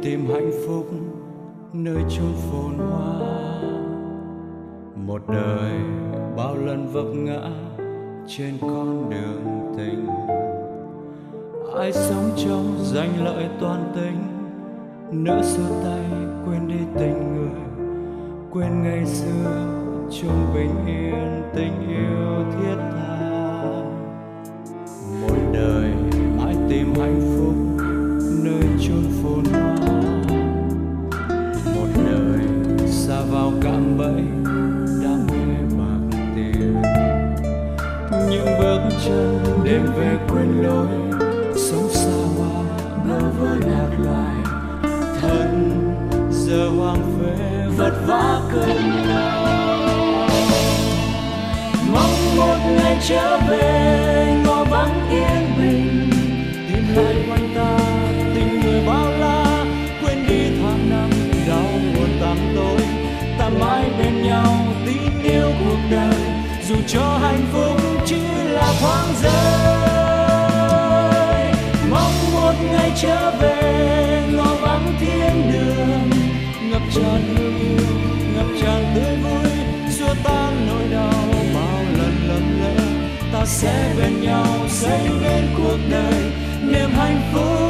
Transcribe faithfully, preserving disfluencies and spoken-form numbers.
tìm hạnh phúc nơi chốn phồn hoa. Một đời bao lần vấp ngã trên con đường tình, ai sống trong danh lợi toàn tính, nỡ xua tay quên đi tình người, quên ngày xưa chung bình yên tình yêu thiết tha. Một đời mãi tìm hạnh phúc nơi chốn phồn hoa, một đời xa vào cạm bẫy đam mê bạc tiền. Những bước chân đêm về quên lối, sống xa hoa bơ vơ lạc loài, thân giờ hoang phế vật vã cơn đau. Mong một ngày trở về ngõ vắng yên bình, tìm lại quanh ta tình người bao la, quên đi tháng năm đau buồn tăm tối. Ta mãi bên nhau tin yêu cuộc đời, dù cho hạnh phúc chỉ là thoáng giây. Mong một ngày trở về ngõ vắng thiên đường, ngập tràn hương yêu, ngập tràn tươi vui, xua tan nỗi đau bao lần lầm lỡ. Ta sẽ bên nhau xây nên cuộc đời niềm hạnh phúc.